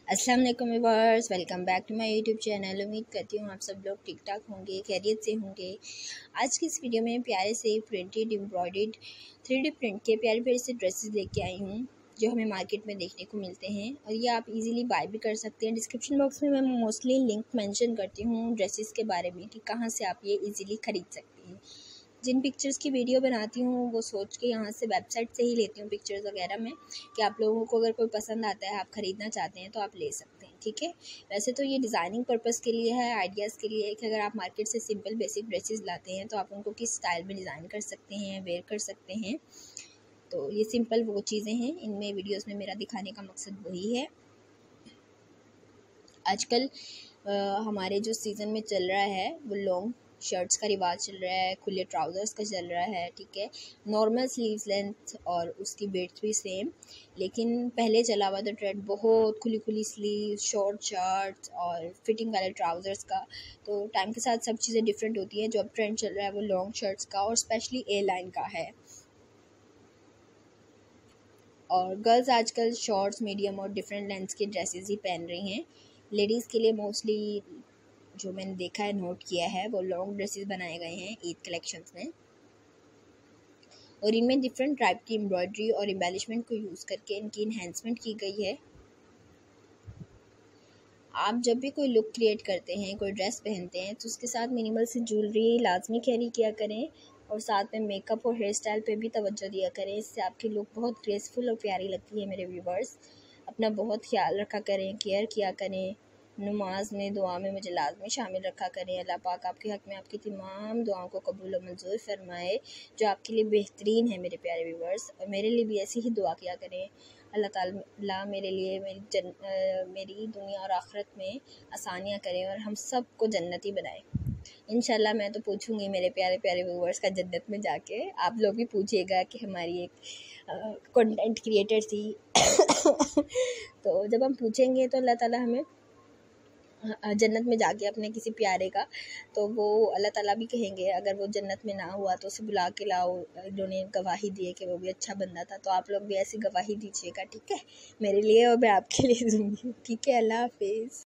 अस्सलाम वालेकुम viewers, welcome back to my YouTube channel. उम्मीद करती हूँ आप सब लोग ठीक ठाक होंगे, खैरियत से होंगे। आज की इस वीडियो में प्यारे से प्रिंटेड एम्ब्रॉयडर्ड 3D प्रिंट के प्यारे प्यारे से ड्रेसेस लेके आई हूँ जो हमें मार्केट में देखने को मिलते हैं और ये आप इजीली बाय भी कर सकते हैं। डिस्क्रिप्शन बॉक्स में मैं मोस्टली लिंक मेंशन करती हूँ ड्रेसेस के बारे में कि कहाँ से आप ये इजीली ख़रीद सकते हैं। जिन पिक्चर्स की वीडियो बनाती हूँ वो सोच के यहाँ से वेबसाइट से ही लेती हूँ पिक्चर्स वगैरह में कि आप लोगों को अगर कोई पसंद आता है, आप ख़रीदना चाहते हैं तो आप ले सकते हैं, ठीक है। वैसे तो ये डिज़ाइनिंग पर्पस के लिए है, आइडियाज़ के लिए है कि अगर आप मार्केट से सिंपल बेसिक ड्रेसेस लाते हैं तो आप उनको किस स्टाइल में डिज़ाइन कर सकते हैं, वेयर कर सकते हैं। तो ये सिंपल वो चीज़ें हैं, इनमें वीडियोज़ में मेरा दिखाने का मकसद वही है। आजकल हमारे जो सीज़न में चल रहा है वो लॉन्ग शर्ट्स का रिवाज चल रहा है, खुले ट्राउज़र्स का चल रहा है, ठीक है। नॉर्मल स्लीव्स लेंथ और उसकी विड्थ भी सेम, लेकिन पहले चला हुआ था ट्रेंड बहुत खुली खुली स्लीव्स, शॉर्ट शर्ट्स और फिटिंग वाले ट्राउज़र्स का। तो टाइम के साथ सब चीज़ें डिफरेंट होती हैं। जो अब ट्रेंड चल रहा है वो लॉन्ग शर्ट्स का और स्पेशली ए लाइन का है। और गर्ल्स आजकल शॉर्ट्स, मीडियम और डिफरेंट लेंथ्स के ड्रेसेस ही पहन रही हैं। लेडीज़ के लिए मोस्टली जो मैंने देखा है, नोट किया है, वो लॉन्ग ड्रेसेस बनाए गए हैं ईद कलेक्शंस में और इनमें डिफरेंट टाइप की एम्ब्रॉयडरी और एम्बेलिशमेंट को यूज़ करके इनकी इन्हेंसमेंट की गई है। आप जब भी कोई लुक क्रिएट करते हैं, कोई ड्रेस पहनते हैं, तो उसके साथ मिनिमल सी ज्वेलरी लाजमी कैरी किया करें और साथ में मेकअप और हेयर स्टाइल पे भी तवज्जो दिया करें। इससे आपकी लुक बहुत ग्रेसफुल और प्यारी लगती है। मेरे व्यूवर्स, अपना बहुत ख्याल रखा करें, केयर किया करें। नमाज में, दुआ में मुझे लाजमी शामिल रखा करें। अल्लाह पाक आपके हक़ में आपकी तमाम दुआओं को कबूल और मंजूर फरमाए जो आपके लिए बेहतरीन है मेरे प्यारे व्यूवर्स। और मेरे लिए भी ऐसी ही दुआ किया करें। अल्लाह ताला मेरे लिए मेरी दुनिया और आखिरत में आसानियाँ करें और हम सब को जन्नती बनाए। इंशाल्लाह मैं तो पूछूंगी मेरे प्यारे प्यारे व्यूवर्स का जन्नत में जाके। आप लोग भी पूछिएगा कि हमारी एक कंटेंट क्रिएटर थी तो जब हम पूछेंगे तो अल्लाह ताला हमें जन्नत में जाके अपने किसी प्यारे का, तो वो अल्लाह ताला भी कहेंगे अगर वो जन्नत में ना हुआ तो उसे बुला के लाओ। इन्होंने गवाही दी है कि वो भी अच्छा बंदा था, तो आप लोग भी ऐसी गवाही दीजिएगा, ठीक है, मेरे लिए और मैं आपके लिए दूँगी, ठीक है। अल्लाह हाफिज़।